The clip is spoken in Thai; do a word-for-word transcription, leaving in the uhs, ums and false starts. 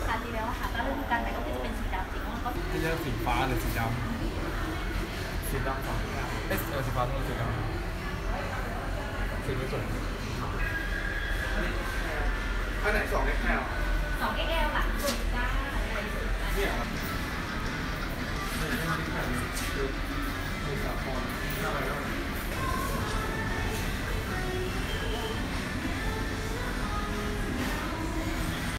คาที่แล้วค่ะก็ฤดูกาลใหม่ก็คือจะเป็นสีดำสีม่วงก็ให้เลือกสีฟ้าหรือสีดำสีดำสองอย่างเอสเออสีฟ้าต้องสีดำสีนี้สวยอันไหนสองเอ็กแอลสองเอ็กแอลค่ะสุดจ้าเนี่ยครับนี่นี่ที่แบบนี้คือมีสามคนหน้าไปแล้ว